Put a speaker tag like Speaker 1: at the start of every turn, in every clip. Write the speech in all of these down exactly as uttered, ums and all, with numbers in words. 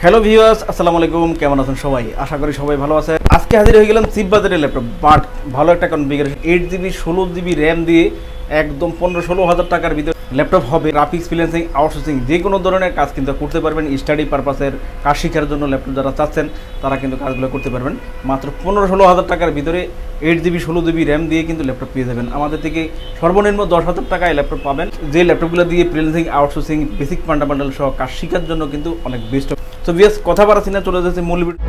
Speaker 1: Hello viewers, আসসালামু আলাইকুম। কেমন আছেন সবাই? আশা করি সবাই ভালো আছে। আজকে হাজির হয়ে গেলাম চিপ বাজারের ল্যাপটপ, বাট ভালো একটা কনফিগারেশন, এইট জিবি ষোলো জিবি র্যাম দিয়ে একদম পনেরো ষোলো হাজার টাকার ভিতরে ল্যাপটপ হবে। গ্রাফিক্স ফ্রিল্যান্সিং, আউটসোর্সিং যে কোনো ধরনের কাজ কিন্তু করতে পারবেন। স্টাডি পারপাসের কাজ শেখার জন্য ল্যাপটপ যারা চাচ্ছেন তারা কিন্তু কাজগুলো করতে পারবেন। মাত্র পনেরো ষোলো হাজার টাকার ভিতরে এইট জিবি ষোলো জিবি র্যাম দিয়ে কিন্তু ল্যাপটপ পেয়ে যাবেন। আমাদের থেকে সর্বনিম্ন দশ হাজার টাকায় ল্যাপটপ পাবেন, যে ল্যাপটপগুলো দিয়ে ফ্রিল্যান্সিং, আউটসোর্সিং, বেসিক ফান্ডামেন্টাল সহ কাজ শেখার জন্য কিন্তু অনেক বেস্ট। তো বিএস কথা বাড়াচ্ছি না, চলে যাচ্ছে মূল ভিডিও।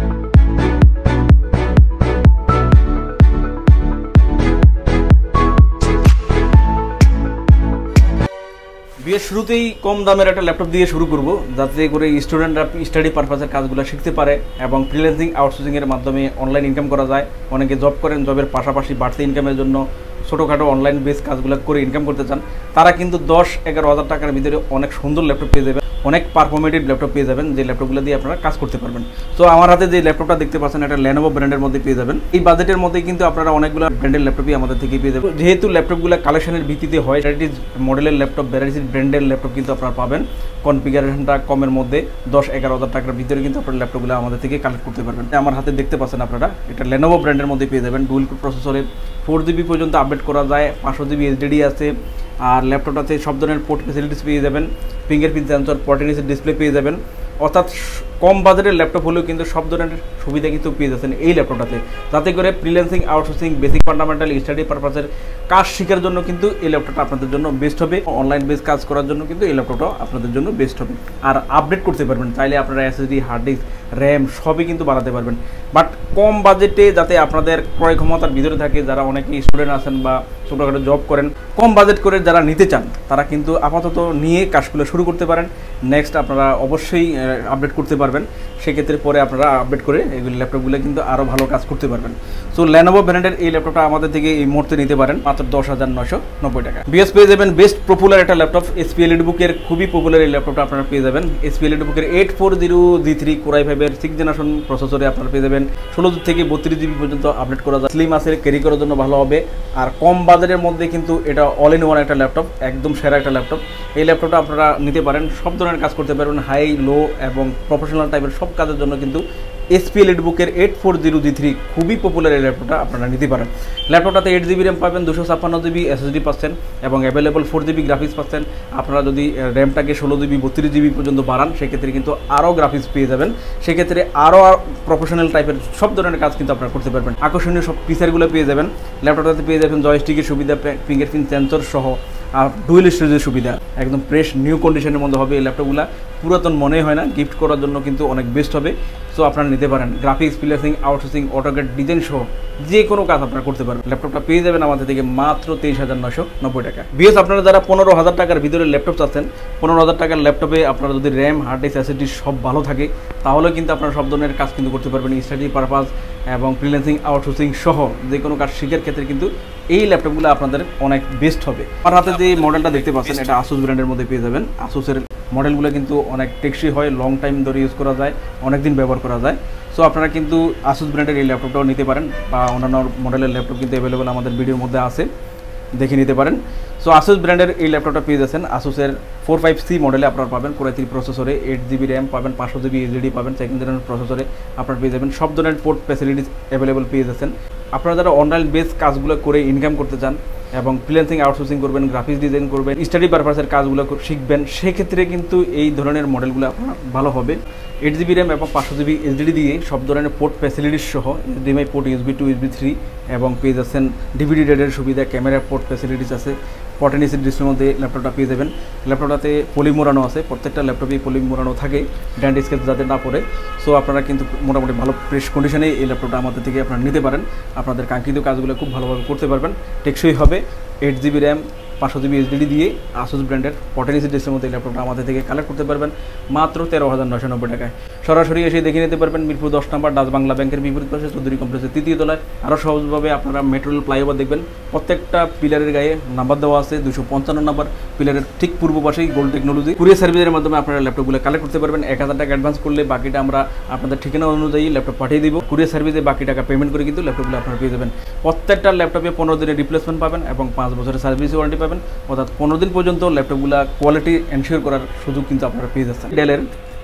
Speaker 1: বিএস শুরুতেই কম দামের একটা ল্যাপটপ দিয়ে শুরু করব, যাতে করে স্টুডেন্টরা স্টাডি পারপাসের কাজগুলো শিখতে পারে এবং ফ্রিল্যান্সিং, আউটসোর্সিংয়ের মাধ্যমে অনলাইন ইনকাম করা যায়। অনেকে জব করেন, জবের পাশাপাশি বাড়তি ইনকামের জন্য ছোটোখাটো অনলাইন বেস কাজগুলো করে ইনকাম করতে চান, তারা কিন্তু দশ এগারো হাজার টাকার ভিতরে অনেক সুন্দর ল্যাপটপ পেয়ে যাবেন, অনেক পারফরমেটিভ ল্যাপটপ পেয়ে যাবেন, যে ল্যাপটপগুলো দিয়ে আপনারা কাজ করতে পারবেন। তো আমার হাতে যে ল্যাপটপটা দেখতে পাচ্ছেন, এটা লেনোভো ব্র্যান্ডের মধ্যে পেয়ে যাবেন। এই বাজেটের মধ্যে কিন্তু আপনারা অনেকগুলো ব্র্যান্ডের ল্যাপটপই আমাদের থেকে পেয়ে যাবেন। যেহেতু ল্যাপটপগুলো কালেকশনের ভিত্তিতে হয়, ভ্যারাইটিস মডেলের ল্যাপটপ, ভ্যারাইটিস ব্র্যান্ডের ল্যাপটপ কিন্তু আপনারা পাবেন। কনফিগারেশনটা কমের মধ্যে দশ এগারো হাজার টাকার ভিতরে কিন্তু আপনার ল্যাপটপগুলো আমাদের থেকে কালেক্ট করতে পারবেন। আমার হাতে দেখতে পাচ্ছেন আপনারা, এটা লেনোভো ব্র্যান্ডের মধ্যে পেয়ে যাবেন। ডুয়েল কোর প্রসেসরে ফোর জিবি পর্যন্ত আপডেট করা যায়, পাঁচশো জিবি এইচডিডি আছে। আর ল্যাপটপটাতে সব ধরনের পোর্ট ফ্যাসিলিটিস পেয়ে যাবেন, ফিঙ্গারপ্রিন্ট সেন্সর, পটেনিসের ডিসপ্লে পেয়ে যাবেন। অর্থাৎ কম বাজারের ল্যাপটপ হলেও কিন্তু সব ধরনের সুবিধা কিন্তু পেয়ে যাচ্ছেন এই ল্যাপটপটাতে, যাতে করে freelancing, outsourcing, basic fundamental, study পারপাসের কাজ শেখার জন্য কিন্তু এই ল্যাপটপটা আপনাদের জন্য বেস্ট হবে। অনলাইন বেস কাজ করার জন্য কিন্তু এই ল্যাপটপটা আপনাদের জন্য বেস্ট হবে। আর আপডেট করতে পারবেন চাইলে, আপনারা এসএসডি, হার্ড ডিস্ক, র্যাম সবই কিন্তু বাড়াতে পারবেন। বাট কম বাজেটে যাতে আপনাদের ক্রয় ক্ষমতার ভিতরে থাকে, যারা অনেকে স্টুডেন্ট আছেন বা ছোটোখাটো জব করেন, কম বাজেট করে যারা নিতে চান, তারা কিন্তু আপাতত নিয়ে কাজগুলো শুরু করতে পারেন। নেক্সট আপনারা অবশ্যই আপডেট করতে পারবেন, সেক্ষেত্রে পরে আপনারা আপডেট করে এগুলো ল্যাপটপগুলো কিন্তু আরও ভালো কাজ করতে পারবেন। সো লেনোভো ব্র্যান্ডের এই ল্যাপটপটা আমাদের থেকে এই মুহূর্তে নিতে পারেন মাত্র দশ হাজার নয়শো নব্বই টাকা। বিএস পেয়ে যাবেন বেস্ট পপুলার একটা ল্যাপটপ, এসপি এলিটবুকের খুবই পপুলার এই ল্যাপটপটা আপনারা পেয়ে যাবেন। এসপি এলিটবুকের eight four zero G three core i ফাইভের সিক্স জেনারেশন প্রসেসরে আপনারা পেয়ে যাবেন। ষোলো থেকে বত্রিশ জিবি পর্যন্ত আপডেট করা যায়, স্লিম আছে, ক্যারি করার জন্য ভালো হবে। আর কম বাজারের মধ্যে কিন্তু এটা অল ইন ওয়ান একটা ল্যাপটপ, একদম সেরা একটা ল্যাপটপ। এই ল্যাপটপটা আপনারা নিতে পারেন, সব ধরনের কাজ করতে পারবেন, হাই, লো এবং প্রফেশনাল টাইপের সব কাজের জন্য কিন্তু এসপি এলিটবুকের eight four zero G three খুবই পপুলার এই ল্যাপটপটা আপনারা নিতে পারেন। ল্যাপটপটাতে এইট জিবি র্যাম পাবেন, দুশো ছাপ্পান্ন জিবি এসএসডি পাচ্ছেন এবং অ্যাভেলেবল ফোর জিবি গ্রাফিক্স পাচ্ছেন। আপনারা যদি র্যামটাকে ষোলো জিবি বত্রিশ জিবি পর্যন্ত বাড়ান, সেক্ষেত্রে কিন্তু আরও গ্রাফিক্স পেয়ে যাবেন, সেক্ষেত্রে আরও প্রফেশনাল টাইপের সব ধরনের কাজ কিন্তু আপনারা করতে পারবেন। আকর্ষণীয় সব ফিচারগুলো পেয়ে যাবেন। ল্যাপটপটাতে পেয়ে যাবেন জয়স্টিকের সুবিধা, ফিঙ্গারপ্রিন্ট সেন্সর সহ, আর ডুয়েল স্টোরেজের সুবিধা। একদম ফ্রেশ নিউ কন্ডিশনের মধ্যে হবে এই ল্যাপটপগুলো, পুরাতন মনে হয় না, গিফট করার জন্য কিন্তু অনেক বেস্ট হবে। সো আপনারা নিতে পারেন। Graphics, freelancing, outsourcing, AutoCAD, design সহ যে কোনো কাজ আপনারা করতে পারবেন। ল্যাপটপটা পেয়ে যাবেন আমাদের থেকে মাত্র তেইশ হাজার নয়শো নব্বই টাকা। বিএস আপনারা যারা পনেরো হাজার টাকার ভিতরে ল্যাপটপ চাচ্ছেন, পনেরো হাজার টাকার ল্যাপটপে আপনারা যদি র্যাম, হার্ড ডিস্ক, এসএসডি সব ভালো থাকে, তাহলে কিন্তু আপনারা সব ধরনের কাজ কিন্তু করতে পারবেন। স্টাডি পারপাস এবং ফ্রিল্যান্সিং, আউটসোর্সিং সহ যে কোনো কাজ শেখার ক্ষেত্রে কিন্তু এই ল্যাপটপগুলো আপনাদের অনেক বেস্ট হবে। আমার হাতে যে মডেলটা দেখতে পাচ্ছেন, এটা আসুস ব্র্যান্ডের মধ্যে পেয়ে যাবেন। আসুসের মডেলগুলো কিন্তু অনেক টেকসই হয়, লং টাইম ধরে ইউজ করা যায়, অনেক দিন ব্যবহার করা যায়। সো আপনারা কিন্তু আসুস ব্র্যান্ডের এই ল্যাপটপটাও নিতে পারেন, বা অন্যান্য মডেলের ল্যাপটপ কিন্তু অ্যাভেলেবল আমাদের ভিডিওর মধ্যে আছে, দেখে নিতে পারেন। সো আসুস ব্র্যান্ডের এই ল্যাপটপটা পেয়ে যাচ্ছেন। আসুসের ফোর ফাইভ সি মডেলে আপনারা পাবেন, কোরাই থ্রি প্রসেসরে, এইট জিবি র্যাম পাবেন, পাঁচশো জিবি এইচডিডি পাবেন, সেকেন্ড জেনারেশন প্রসেসরে আপনারা পেয়ে যাবেন। সব ধরনের পোর্ট ফ্যাসিলিটিস অ্যাভেলেবল পেয়ে যাচ্ছেন। আপনারা যারা অনলাইন বেস কাজগুলো করে ইনকাম করতে চান এবং ফ্রিল্যান্সিং, আউটসোর্সিং করবেন, গ্রাফিক্স ডিজাইন করবেন, স্টাডি পারপাসের কাজগুলো শিখবেন, সেক্ষেত্রে কিন্তু এই ধরনের মডেলগুলো আপনার ভালো হবে। এইট জিবি র্যাম এবং পাঁচশো জিবি এইচডিডি দিয়ে সব ধরনের পোর্ট ফ্যাসিলিটিস সহ, HDMI port, USB two, USB three এবং পেয়ে যাচ্ছেন ডিভিডি রেডের সুবিধা, ক্যামেরা পোর্ট ফ্যাসিলিটিস আছে। পটেনিসের ডিসপ্লের মধ্যে ল্যাপটপটা পেয়ে যাবেন। ল্যাপটপটাতে পলি মোড়ানো আছে, প্রত্যেকটা ল্যাপটপেই পলি মোড়ানো থাকে, ড্যান্ড স্কেচ যাতে না পড়ে। সো আপনারা কিন্তু মোটামুটি ভালো ফ্রেশ কন্ডিশনে এই ল্যাপটপটা আমাদের থেকে আপনারা নিতে পারেন। আপনাদের কাঙ্ক্ষিত কাজগুলো খুব ভালোভাবে করতে পারবেন, টেকসই হবে। এইট জিবি র্যাম, পাঁচশো জিবি এইচডিডি দিয়ে আসুস ব্র্যান্ডের পটেনিসের ডিসপ্লের মধ্যে এই ল্যাপটপটা আমাদের থেকে কালেক্ট করতে পারবেন মাত্র তেরো হাজার নয়শো নব্বই টাকায়। সরাসরি এসে দেখে নিতে পারবেন মিরপুর দশ নম্বর ডাচ বাংলা ব্যাংকের বিপরীত পাশে চৌধুরী কমপ্লেক্সের তৃতীয় তলায়। আরও সহজভাবে আপনারা মেট্রো রেল ফ্লাইওভার দেখবেন, প্রত্যেকটা পিলারের গায়ে নাম্বার দেওয়া আছে, দুশো পঞ্চান্ন নাম্বার পিলারের ঠিক পূর্ব পাশেই গোল্ড টেকনোলজি। কুরিয়ার সার্ভিসের মাধ্যমে আপনারা ল্যাপটপগুলো কালেক্ট করতে পারবেন। এক হাজার টাকা অ্যাডভান্স করলে বাকিটা আমরা আপনাদের ঠিকানা অনুযায়ী ল্যাপটপ পাঠিয়ে দিব। কুরিয়ার সার্ভিসে বাকি টাকা পেমেন্ট করে কিন্তু ল্যাপটপগুলো আপনারা পেয়ে যাবেন। প্রত্যেকটা ল্যাপটপে পনেরো দিনের রিপ্লেসমেন্ট পাবেন এবং পাঁচ বছরের সার্ভিস ওয়ারেন্টি পাবেন, অর্থাৎ পনেরো দিন পর্যন্ত ল্যাপটপগুলো কোয়ালিটি এনশিওর করার সুযোগ কিন্তু আপনারা পেয়ে যাচ্ছেন। ডেলের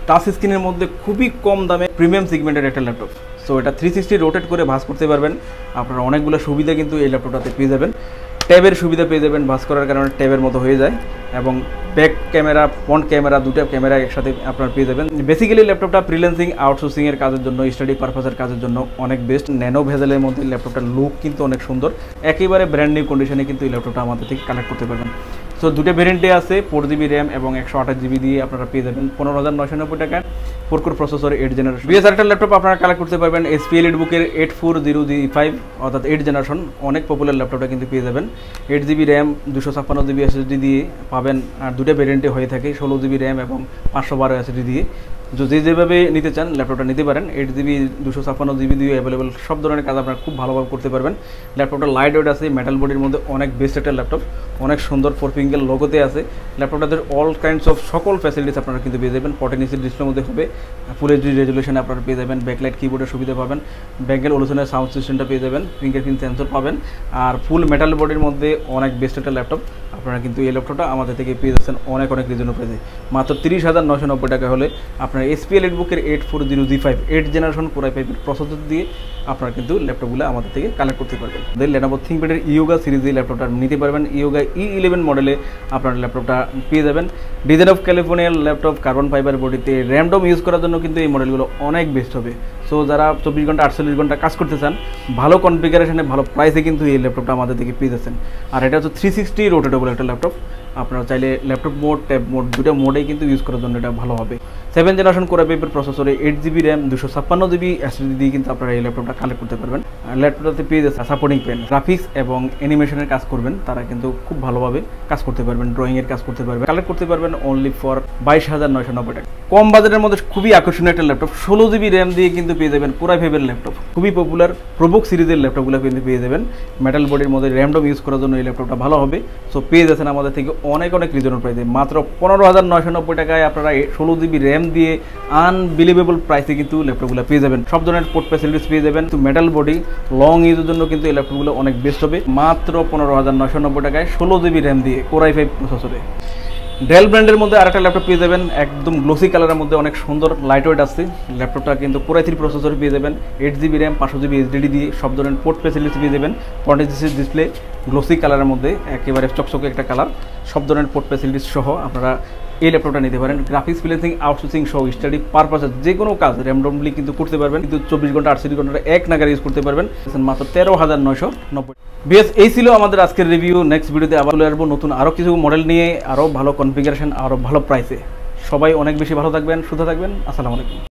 Speaker 1: টাচ স্ক্রিনের মধ্যে খুবই কম দামে প্রিমিয়াম সেগমেন্টের একটা ল্যাপটপ। সো এটা থ্রি সিক্সটি রোটেট করে ভাঁজ করতে পারবেন, আপনারা অনেকগুলো সুবিধা কিন্তু এই ল্যাপটপটাতে পেয়ে যাবেন। ট্যাবের সুবিধা পেয়ে যাবেন, ভাঁজ করার কারণে ট্যাবের মতো হয়ে যায়, এবং ব্যাক ক্যামেরা ফ্রন্ট ক্যামেরা দুটো ক্যামেরা একসাথে আপনারা পেয়ে যাবেন। বেসিক্যালি ল্যাপটপটা ফ্রিল্যান্সিং আউটসোর্সিংয়ের কাজের জন্য, স্টাডি পারপাসের কাজের জন্য অনেক বেস্ট। ন্যানো ভেজেলের মধ্যে ল্যাপটপটার লুক কিন্তু অনেক সুন্দর, একেবারে ব্র্যান্ড নিউ কন্ডিশনে কিন্তু এই ল্যাপটপটা আমাদের থেকে কালেক্ট করতে পারবেন। সো দুটো ভ্যারিয়েন্টে আছে, ফোর জিবি র্যাম এবং একশো আঠাশ জিবি দিয়ে আপনারা পেয়ে যাবেন পনেরো হাজার নয়শো নব্বই টাকায়। Four core processor, eight generation. বিএস একটা ল্যাপটপ আপনারা কালেক্ট করতে পারবেন এসপি এলিটবুকের eight four zero G five অর্থাৎ এইট জেনারেশন, অনেক পপুলার ল্যাপটপটা কিন্তু পেয়ে যাবেন। এইট জিবি র্যাম, দুশো ছাপ্পান্ন জিবি এসএসডি দিয়ে পাবেন, আর দুটো ভ্যারিয়েন্টে হয়ে থাকে ষোলো জিবি র্যাম এবং পাঁচশো বারো এসএসডি দিয়ে। যে যেভাবে নিতে চান ল্যাপটপটা নিতে পারেন। এইট জিবি দুশো ছাপ্পান্ন জিবি দিয়ে অ্যাভেলেবল, সব ধরনের কাজ আপনারা খুব ভালোভাবে করতে পারবেন। ল্যাপটপটা লাইট ওয়েট আছে, মেটাল বডির মধ্যে অনেক বেস্ট একটা ল্যাপটপ, অনেক সুন্দর ফোর ফিঙ্গার লোগোতে আছে। ল্যাপটপটাতে অল কাইন্ডস অফ সকল ফ্যাসিলিটিস আপনারা কিন্তু পেয়ে যাবেন। ফোরটিন ইঞ্চি ডিসপ্লের মধ্যে হবে, ফুল এইচডি রেজুলেশনে আপনারা পেয়ে যাবেন। ব্যাকলাইট কিবোর্ডের সুবিধা পাবেন, ব্যাঙ্গেল ওলুশনের সাউন্ড সিস্টেমটা পেয়ে যাবেন, ফিঙ্গারপ্রিন্ট সেন্সর পাবেন, আর ফুল মেটাল বডির মধ্যে অনেক বেস্ট একটা ল্যাপটপ। আপনারা কিন্তু এই ল্যাপটপটা আমাদের থেকে পেয়ে যাচ্ছেন অনেক অনেক রিজনেবল প্রাইসে, মাত্র তিরিশ হাজার নশো নব্বই টাকা হলে আপনারা এসপি এলিটবুকের eight four zero G five eight generation core I ফাইভের প্রসেসর দিয়ে আপনারা কিন্তু ল্যাপটপগুলো আমাদের থেকে কালেক্ট করতে পারবেন। লেনোভো থিংকপ্যাডের ইয়োগা সিরিজে ল্যাপটপটা নিতে পারবেন। ইয়োগা ই ইলেভেন মডেলে আপনারা ল্যাপটপটা পেয়ে যাবেন। ডিজাইন অফ ক্যালিফোর্নিয়ার ল্যাপটপ, কার্বন ফাইবার বডিতে, র্যামডম ইউজ করার জন্য কিন্তু এই মডেলগুলো অনেক বেস্ট হবে। সো যারা চব্বিশ ঘন্টা আটচল্লিশ ঘন্টা কাজ করতে চান, ভালো কনফিগারেশনে ভালো প্রাইসে কিন্তু এই ল্যাপটপটা আমাদের থেকে পেয়ে যাচ্ছেন। আর এটা হচ্ছে থ্রি সিক্সটি রোটেটেবল একটা ল্যাপটপ, আপনারা চাইলে ল্যাপটপ মোড, ট্যাব মোড দুটো মোডেই কিন্তু ইউজ করার জন্য এটা ভালো হবে। সেভেন জেনারেশন কোর আই ফাইভের প্রসেসরে, এইট জিবি র্যাম, দুশো ছাপ্পান্ন জিবি এসএসডি দিয়ে কিন্তু আপনারা এই ল্যাপটপটা কালেক্ট করতে পারবেন। ল্যাপটপটাতে পেয়ে যাচ্ছে সাপোর্টিং পেন, গ্রাফিক্স এবং অ্যানিমেশনের কাজ করবেন তারা কিন্তু খুব ভালোভাবে কাজ করতে পারবেন, ড্রয়িংয়ের কাজ করতে পারবেন। কালেক্ট করতে পারবেন অনলি ফর বাইশ হাজার নয়শো নব্বই টাকা। কম বাজেটের মধ্যে খুবই আকর্ষণীয় একটা ল্যাপটপ, ষোলো জিবি র্যাম দিয়ে কিন্তু পেয়ে যাবেন কোর আই ফাইভের ল্যাপটপ। খুবই পপুলার প্রোবুক সিরিজের ল্যাপটপগুলো কিন্তু পেয়ে যাবেন। মেটাল বডির মধ্যে র্যামডম ইউজ করার জন্য এই ল্যাপটপটা ভালো হবে। সো পেয়ে যাচ্ছেন আমাদের থেকে অনেক অনেক রিজনেবল প্রাইসে, মাত্র পনেরো হাজার নয়শো নব্বই টাকায় আপনারা ষোলো জিবি র্যাম দিয়ে আনবিলিভেবল প্রাইসে কিন্তু ল্যাপটপগুলো পেয়ে যাবেন। সব ধরনের পোর্ট ফ্যাসিলিটিস পেয়ে যাবেন। তো মেটাল বডি, লং ইউজের জন্য কিন্তু এই ল্যাপটপগুলো অনেক বেস্ট হবে, মাত্র পনেরো হাজার নয়শো নব্বই টাকায় ষোলো জিবি র্যাম দিয়ে কোর আই ফাইভ প্রসেসরে। ডেল ব্র্যান্ডের মধ্যে আরেকটা ল্যাপটপ পেয়ে যাবেন, একদম গ্লোসি কালারের মধ্যে অনেক সুন্দর লাইট ওয়েট আসছে। ল্যাপটপটা কিন্তু কোর আই থ্রি প্রসেসরে পেয়ে যাবেন, এইট জিবি র্যাম, পাঁচশো জিবি এইচডিডি দিয়ে সব ধরনের পোর্ট ফ্যাসিলিটি পেয়ে যাবেন। ফ্রন্ট ডিসপ্লে গ্লোসি কালারের মধ্যে, একেবারে চকচকে একটা কালার, সব ধরনের পোর্ট ফ্যাসিলিটিস সহ আপনারা এই ল্যাপটপটা নিতে পারেন। গ্রাফিক্স, ফ্রিল্যান্সিং, আউটসোর্সিং সহ স্টাডি পারপাসে যে কোনো কাজ র্যান্ডমলি কিন্তু করতে পারবেন, কিন্তু চব্বিশ ঘন্টা আটচল্লিশ ঘন্টা এক নাগারে ইউজ করতে পারবেন, মাত্র তেরো হাজার নয়শো নব্বই। বিএস এই ছিল আমাদের আজকের রিভিউ। নেক্সট ভিডিওতে আবার চলে আসবো নতুন আরও কিছু মডেল নিয়ে, আরও ভালো কনফিগারেশন, আরও ভালো প্রাইসে। সবাই অনেক বেশি ভালো থাকবেন, সুস্থ থাকবেন। আসসালামু আলাইকুম।